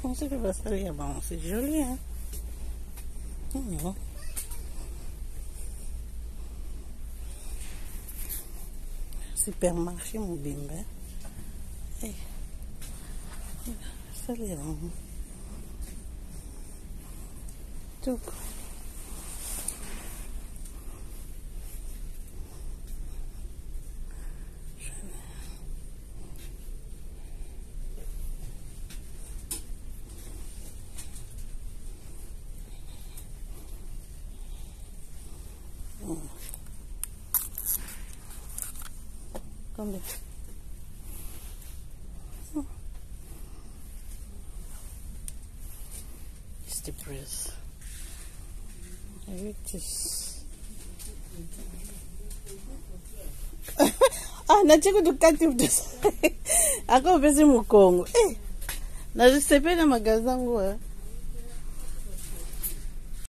On sait que ça est bon, c'est joli, hein. Mmh. Supermarché, mon bimba. Hey. Ça est bon. Tout. Combien? Este preço. Ah, na chego do cativo dos. Agora eu pensei no Congo. Na receber na magazango.